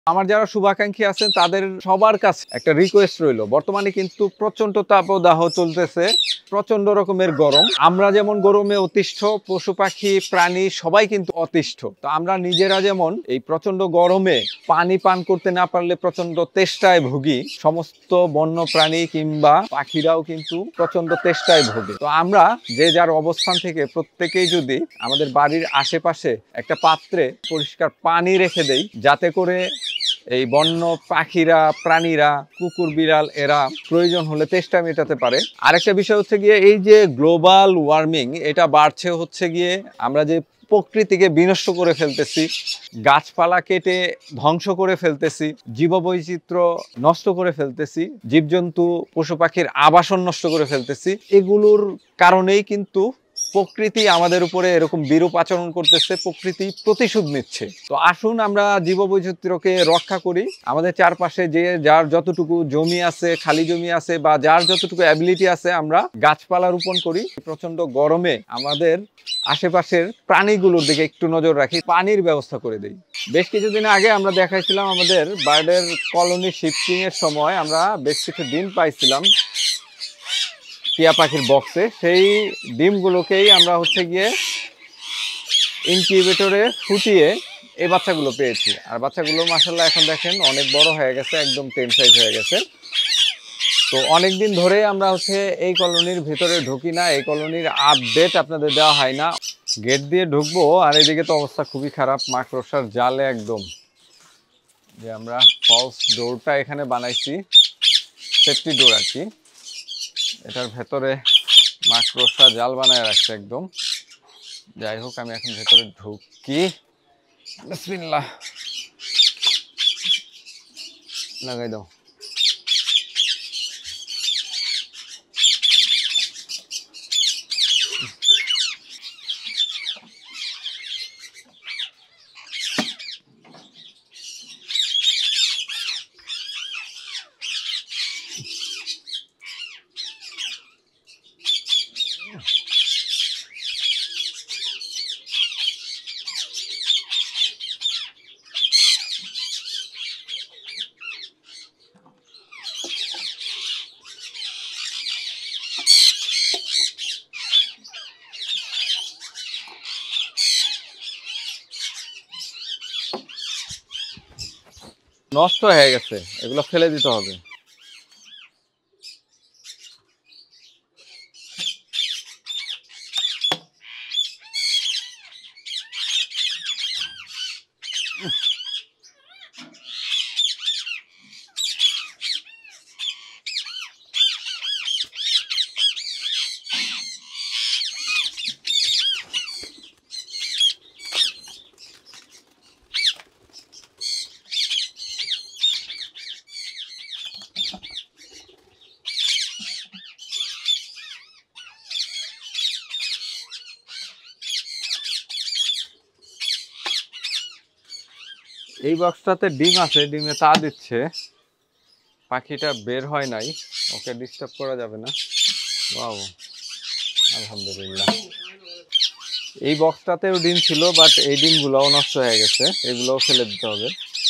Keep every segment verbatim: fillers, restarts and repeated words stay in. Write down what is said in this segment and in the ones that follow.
আমার যারা শুভাকাঙ্ক্ষী আছেন তাদের সবার কাছে একটা রিকোয়েস্ট রইল, বর্তমানে কিন্তু প্রচন্ড তাপদাহ চলতেছে, প্রচন্ড রকমের গরম। আমরা যেমন গরমে অতিষ্ঠ, পশু পাখি প্রাণী সবাই কিন্তু অতিষ্ঠ। তো আমরা নিজেরা যেমন এই প্রচন্ড গরমে পানি পান করতে না পারলে প্রচন্ড তেষ্টায় ভুগি, সমস্ত বন্য প্রাণী কিংবা পাখিরাও কিন্তু প্রচন্ড তেষ্টায় ভোগে। তো আমরা যে যার অবস্থান থেকে প্রত্যেকেই যদি আমাদের বাড়ির আশেপাশে একটা পাত্রে পরিষ্কার পানি রেখে দেই, যাতে করে এই বন্য পাখিরা প্রাণীরা কুকুর বিড়াল এরা প্রয়োজন হলে তেষ্টা মেটাতে পারে। আরেকটা বিষয় হচ্ছে গিয়ে এই যে গ্লোবাল ওয়ার্মিং, এটা বাড়ছে হচ্ছে গিয়ে আমরা যে প্রকৃতিকে বিনষ্ট করে ফেলতেছি, গাছপালা কেটে ধ্বংস করে ফেলতেছি, জীববৈচিত্র্য নষ্ট করে ফেলতেছি, জীবজন্তু পশু পাখির আবাসন নষ্ট করে ফেলতেছি, এগুলোর কারণেই কিন্তু প্রকৃতি আমাদের উপরে এরকম বিরূপ আচরণ করতেছে, প্রকৃতি প্রতিশোধ নিচ্ছে। তো আসুন আমরা জীববৈচিত্র্যকে রক্ষা করি। আমাদের চারপাশে যে যার যতটুকু জমি আছে, খালি জমি আছে বা যার যতটুকু অ্যাবিলিটি আছে, আমরা গাছপালা রোপণ করি। প্রচন্ড গরমে আমাদের আশেপাশের প্রাণীগুলোর দিকে একটু নজর রাখি, পানির ব্যবস্থা করে দিই। বেশ কিছুদিন আগে আমরা দেখাইছিলাম আমাদের বার্ডের কলোনি শিফটিং এর সময় আমরা বেশ কিছু ডিম পাইছিলাম টিয়া পাখির বক্সে। সেই ডিমগুলোকেই আমরা হচ্ছে গিয়ে ইনকিউবেটরে ফুটিয়ে এই বাচ্চাগুলো পেয়েছি। আর বাচ্চাগুলো মাশাআল্লাহ এখন দেখেন অনেক বড় হয়ে গেছে, একদম টেন সাইজ হয়ে গেছে। তো অনেক দিন ধরে আমরা হচ্ছে এই কলোনির ভিতরে ঢুকি না, এই কলোনির আপডেট আপনাদের দেওয়া হয় না। গেট দিয়ে ঢুকবো আর এদিকে তো অবস্থা খুবই খারাপ, মাকড়সার জালে একদম। যে আমরা ফলস ডোরটা এখানে বানাইছি, সেফটি ডোর আর কি, এটার ভেতরে মাকড়সা জাল বানায় রাখছে একদম। যাই হোক, আমি এখন ভেতরে ঢুকি। বিসমিল্লাহ, লাগাই দাও। নষ্ট হয়ে গেছে, এগুলো ফেলে দিতে হবে। এই বক্সটাতে ডিম আছে, ডিমে তা দিচ্ছে, পাখিটা বের হয় নাই, ওকে ডিস্টার্ব করা যাবে না। ওয়াও, আলহামদুলিল্লাহ। এই বক্সটাতেও ডিম ছিল, বাট এই ডিমগুলোও নষ্ট হয়ে গেছে, এগুলোও ফেলে দিতে হবে।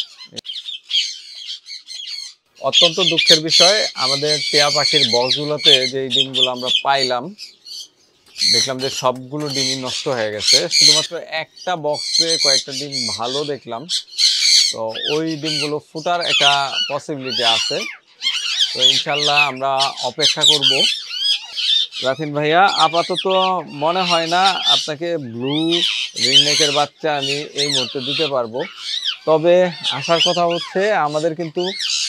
অত্যন্ত দুঃখের বিষয়, আমাদের টিয়া পাখির বক্সগুলোতে যে ডিমগুলো আমরা পাইলাম, দেখলাম যে সবগুলো ডিমই নষ্ট হয়ে গেছে। শুধুমাত্র একটা বক্সে কয়েকটা ডিম ভালো দেখলাম, তো ওই ডিমগুলো ফুটার একটা পসিবিলিটি আছে। তো ইনশাল্লাহ আমরা অপেক্ষা করব। রাফিন ভাইয়া, আপাতত মনে হয় না আপনাকে ব্লু রিংনেকের বাচ্চা আমি এই মুহূর্তে দিতে পারবো। তবে আসার কথা হচ্ছে আমাদের কিন্তু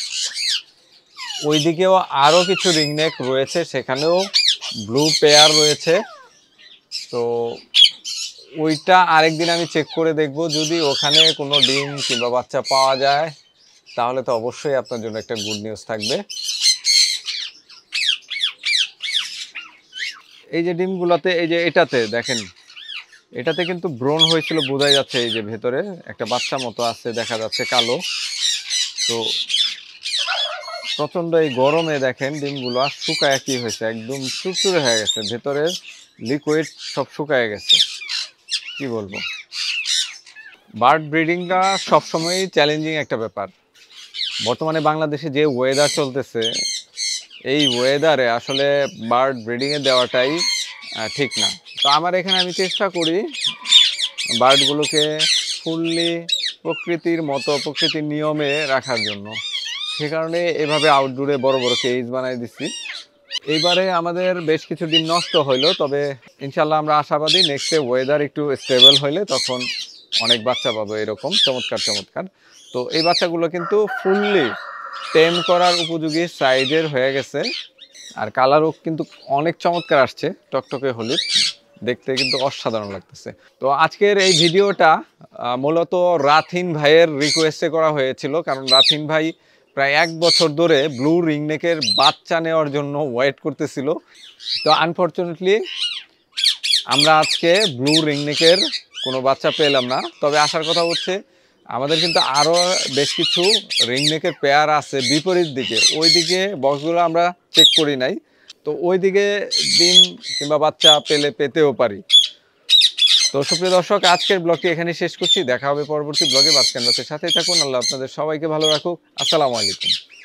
ওইদিকেও আরও কিছু রিংনেক রয়েছে, সেখানেও ব্লু পেয়ার রয়েছে। তো ওইটা আরেকদিন আমি চেক করে দেখব, যদি ওখানে কোনো ডিম কিংবা বাচ্চা পাওয়া যায় তাহলে তো অবশ্যই আপনার জন্য একটা গুড নিউজ থাকবে। এই যে ডিমগুলোতে, এই যে এটাতে দেখেন, এটাতে কিন্তু ব্রণ হয়েছিল, বোঝাই যাচ্ছে। এই যে ভেতরে একটা বাচ্চা মতো আছে, দেখা যাচ্ছে কালো। তো প্রচন্ড এই গরমে দেখেন ডিমগুলো আর শুকায় কি হয়েছে, একদম চুরচুরে হয়ে গেছে, ভেতরের লিকুইড সব শুকায় গেছে। কি বলবো, বার্ড ব্রিডিংটা সবসময়ই চ্যালেঞ্জিং একটা ব্যাপার। বর্তমানে বাংলাদেশে যে ওয়েদার চলতেছে, এই ওয়েদারে আসলে বার্ড ব্রিডিংয়ে দেওয়াটাই আহ, ঠিক না। তো আমার এখানে আমি চেষ্টা করি বার্ডগুলোকে ফুললি প্রকৃতির মতো, প্রকৃতির নিয়মে রাখার জন্য। সে কারণে এভাবে আউটডোরে বড় বড় কেজ বানাই দিচ্ছি। এইবারে আমাদের বেশ কিছু ডিম নষ্ট হইলো, তবে ইনশাল্লাহ আমরা আশাবাদী নেক্সটে ওয়েদার একটু স্টেবল হইলে তখন অনেক বাচ্চা পাবো এরকম চমৎকার চমৎকার। তো এই বাচ্চাগুলো কিন্তু ফুললি টেম করার উপযোগী সাইজের হয়ে গেছে, আর কালারও কিন্তু অনেক চমৎকার আসছে, টকটকে হলুদ, দেখতে কিন্তু অসাধারণ লাগতেছে। তো আজকের এই ভিডিওটা আহ, মূলত রাথিন ভাইয়ের রিকোয়েস্টে করা হয়েছিল, কারণ রাথিন ভাই প্রায় এক বছর ধরে ব্লু রিংনেকের বাচ্চা নেওয়ার জন্য ওয়েট করতেছিল। তো আনফর্চুনেটলি আমরা আজকে ব্লু রিংনেকের কোনো বাচ্চা পেলাম না। তবে আসার কথা হচ্ছে আমাদের কিন্তু আরও বেশ কিছু রিংনেকের পেয়ার আছে বিপরীত দিকে, ওই দিকে বক্সগুলো আমরা চেক করি নাই। তো ওই দিকে ডিম কিংবা বাচ্চা পেলে পেতেও পারি। তো সুপ্রিয় দর্শক, আজকের ব্লগটি এখানে শেষ করছি। দেখা হবে পরবর্তী ব্লগে। বাচ্চান বাচ্চার সাথেই থাকুন। আল্লাহ আপনাদের সবাইকে ভালো রাখুক। আসসালামু আলাইকুম।